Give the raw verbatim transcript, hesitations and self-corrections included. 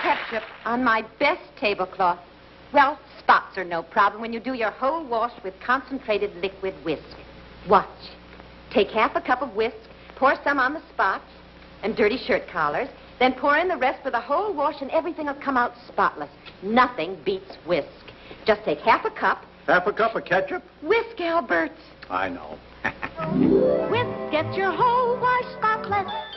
ketchup on my best tablecloth. Well, spots are no problem when you do your whole wash with concentrated liquid whisk. Watch. Take half a cup of whisk, pour some on the spots and dirty shirt collars, then pour in the rest for the whole wash and everything will come out spotless. Nothing beats whisk. Just take half a cup. Half a cup of ketchup? Whisk, Albert. I know. Whisk gets your whole wash spotless.